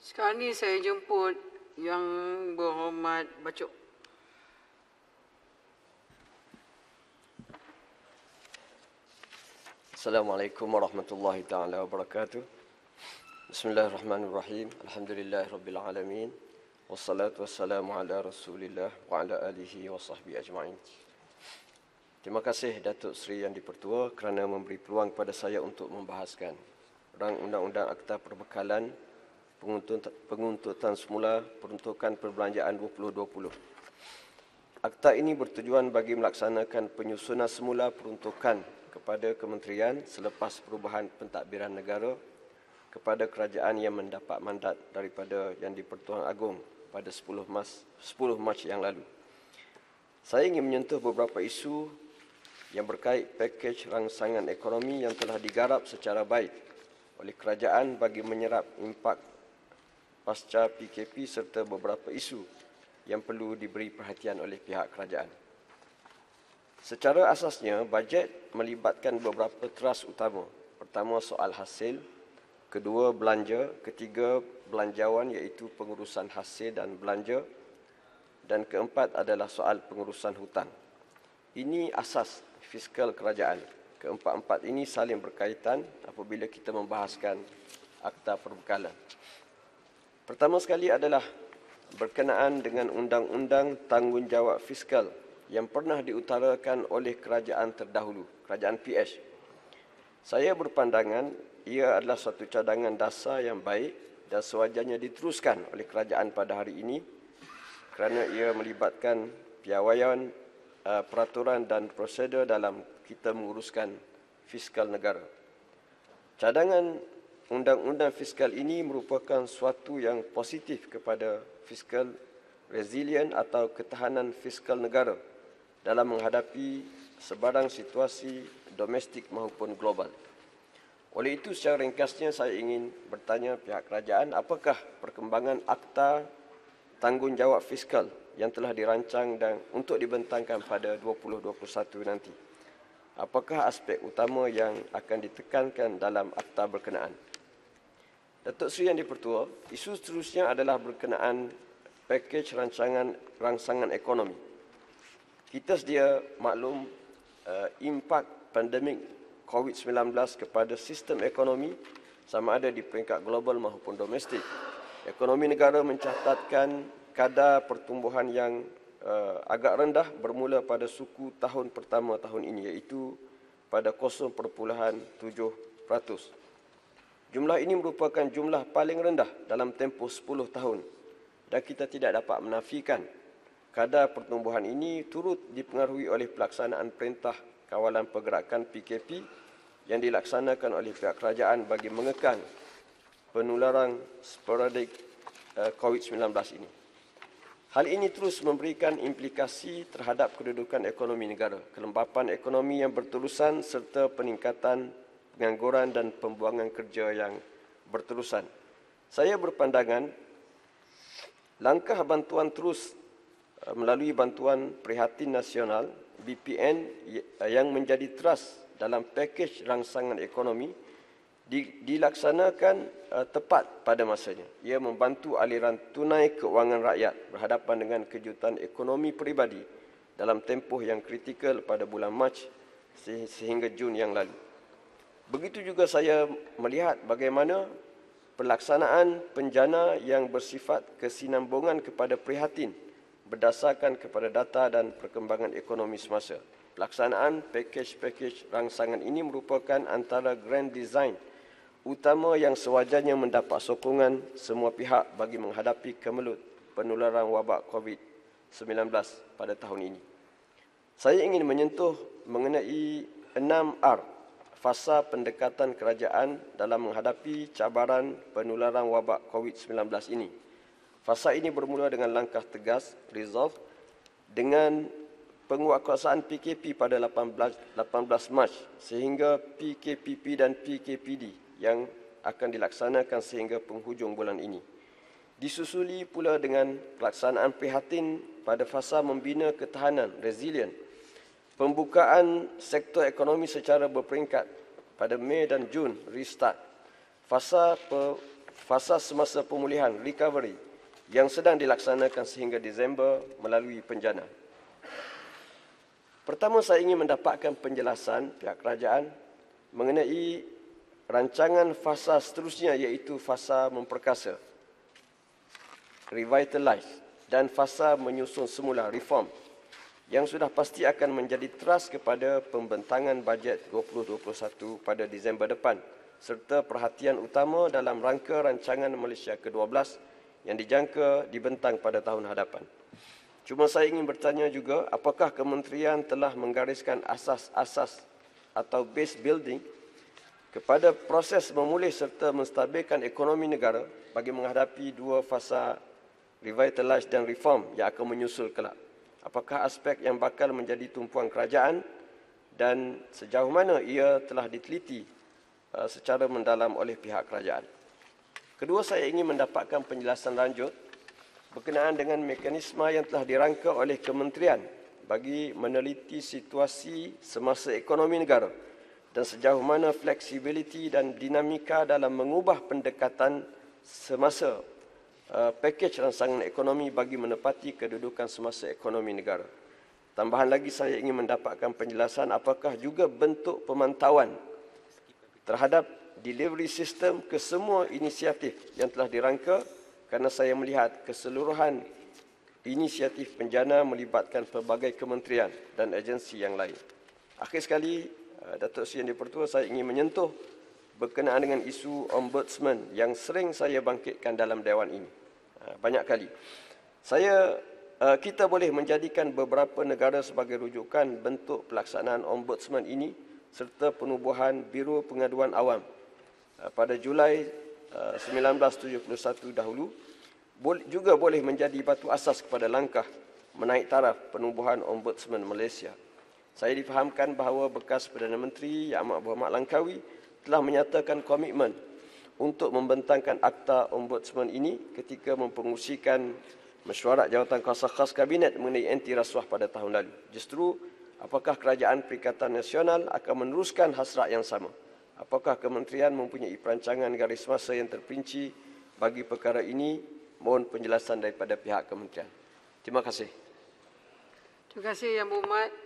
Sekarang ni saya jemput Yang Berhormat Bacok. Assalamualaikum warahmatullahi taala wabarakatuh. Bismillahirrahmanirrahim. Alhamdulillahirabbil alamin. Wassalatu wassalamu ala Rasulillah wa ala alihi wa sahbihi ajma'in. Terima kasih Datuk Seri Yang di-Pertua kerana memberi peluang kepada saya untuk membahaskan Undang-Undang Akta Perbekalan Penguntutan Semula Peruntukan Perbelanjaan 2020. Akta ini bertujuan bagi melaksanakan penyusunan semula peruntukan kepada kementerian selepas perubahan pentadbiran negara kepada kerajaan yang mendapat mandat daripada Yang di-Pertuan Agong pada 10 Mac yang lalu. Saya ingin menyentuh beberapa isu yang berkait pakej rangsangan ekonomi yang telah digarap secara baik oleh kerajaan bagi menyerap impak pasca PKP serta beberapa isu yang perlu diberi perhatian oleh pihak kerajaan. Secara asasnya, bajet melibatkan beberapa teras utama. Pertama, soal hasil. Kedua, belanja. Ketiga, belanjawan iaitu pengurusan hasil dan belanja. Dan keempat adalah soal pengurusan hutang. Ini asas fiskal kerajaan. Keempat-empat ini saling berkaitan apabila kita membahaskan Akta Perbekalan. Pertama sekali adalah berkenaan dengan Undang-Undang Tanggungjawab Fiskal yang pernah diutarakan oleh kerajaan terdahulu, kerajaan PH. Saya berpandangan ia adalah satu cadangan dasar yang baik dan sewajarnya diteruskan oleh kerajaan pada hari ini kerana ia melibatkan piawaian, peraturan dan prosedur dalam kita menguruskan fiskal negara. Cadangan Undang-Undang Fiskal ini merupakan suatu yang positif kepada fiskal resilient atau ketahanan fiskal negara dalam menghadapi sebarang situasi domestik maupun global. Oleh itu, secara ringkasnya saya ingin bertanya pihak kerajaan, apakah perkembangan Akta Tanggungjawab Fiskal yang telah dirancang dan untuk dibentangkan pada 2021 nanti? Apakah aspek utama yang akan ditekankan dalam akta berkenaan? Datuk Seri Yang di-Pertua, isu seterusnya adalah berkenaan pakej rangsangan ekonomi. Kita sedia maklum impak pandemik COVID-19 kepada sistem ekonomi sama ada di peringkat global maupun domestik. Ekonomi negara mencatatkan kadar pertumbuhan yang agak rendah bermula pada suku tahun pertama tahun ini iaitu pada 0.7%. Jumlah ini merupakan jumlah paling rendah dalam tempoh 10 tahun dan kita tidak dapat menafikan kadar pertumbuhan ini turut dipengaruhi oleh pelaksanaan Perintah Kawalan Pergerakan PKP yang dilaksanakan oleh pihak kerajaan bagi mengekang penularan sporadik COVID-19 ini. Hal ini terus memberikan implikasi terhadap kedudukan ekonomi negara, kelembapan ekonomi yang berterusan serta peningkatan pengangguran dan pembuangan kerja yang berterusan. Saya berpandangan langkah bantuan terus melalui Bantuan Prihatin Nasional BPN yang menjadi teras dalam pakej rangsangan ekonomi dilaksanakan tepat pada masanya. Ia membantu aliran tunai keuangan rakyat berhadapan dengan kejutan ekonomi peribadi dalam tempoh yang kritikal pada bulan Mac sehingga Jun yang lalu. Begitu juga saya melihat bagaimana pelaksanaan penjana yang bersifat kesinambungan kepada prihatin berdasarkan kepada data dan perkembangan ekonomi semasa. Pelaksanaan pakej-pakej rangsangan ini merupakan antara grand design utama yang sewajarnya mendapat sokongan semua pihak bagi menghadapi kemelut penularan wabak COVID-19 pada tahun ini. Saya ingin menyentuh mengenai 6R, fasa pendekatan kerajaan dalam menghadapi cabaran penularan wabak COVID-19 ini. Fasa ini bermula dengan langkah tegas, resolve, dengan penguatkuasaan PKP pada 18 Mac sehingga PKPP dan PKPD yang akan dilaksanakan sehingga penghujung bulan ini. Disusuli pula dengan pelaksanaan prihatin pada fasa membina ketahanan, resilient, pembukaan sektor ekonomi secara berperingkat pada Mei dan Jun, restart. Fasa fasa semasa pemulihan recovery yang sedang dilaksanakan sehingga Disember melalui penjana. Pertama, saya ingin mendapatkan penjelasan pihak kerajaan mengenai rancangan fasa seterusnya, iaitu fasa memperkasa, revitalize, dan fasa menyusun semula, reform, yang sudah pasti akan menjadi teras kepada pembentangan bajet 2021 pada Disember depan, serta perhatian utama dalam rangka rancangan Malaysia ke-12 yang dijangka dibentang pada tahun hadapan. Cuma saya ingin bertanya juga, apakah kementerian telah menggariskan asas-asas atau base building kepada proses memulih serta menstabilkan ekonomi negara bagi menghadapi dua fasa revitalize dan reform yang akan menyusul kelak? Apakah aspek yang bakal menjadi tumpuan kerajaan dan sejauh mana ia telah diteliti secara mendalam oleh pihak kerajaan? Kedua, saya ingin mendapatkan penjelasan lanjut berkenaan dengan mekanisme yang telah dirangka oleh kementerian bagi meneliti situasi semasa ekonomi negara dan sejauh mana fleksibiliti dan dinamika dalam mengubah pendekatan semasa pakej rangsangan ekonomi bagi menepati kedudukan semasa ekonomi negara. Tambahan lagi, saya ingin mendapatkan penjelasan apakah juga bentuk pemantauan terhadap delivery system ke semua inisiatif yang telah dirangka, kerana saya melihat keseluruhan inisiatif penjana melibatkan pelbagai kementerian dan agensi yang lain. Akhir sekali, Datuk Seri Yang di-Pertua, saya ingin menyentuh berkenaan dengan isu ombudsman yang sering saya bangkitkan dalam dewan ini. Banyak kali. Kita boleh menjadikan beberapa negara sebagai rujukan bentuk pelaksanaan ombudsman ini serta penubuhan Biro Pengaduan Awam pada Julai 1971 dahulu juga boleh menjadi batu asas kepada langkah menaik taraf penubuhan Ombudsman Malaysia. Saya difahamkan bahawa bekas Perdana Menteri Yang Amat Berhormat Langkawi telah menyatakan komitmen untuk membentangkan Akta Ombudsman ini ketika mempengerusikan mesyuarat jawatan kuasa khas Kabinet mengenai anti rasuah pada tahun lalu. Justru, apakah Kerajaan Perikatan Nasional akan meneruskan hasrat yang sama? Apakah kementerian mempunyai perancangan garis masa yang terperinci bagi perkara ini? Mohon penjelasan daripada pihak kementerian. Terima kasih. Terima kasih Yang Berhormat.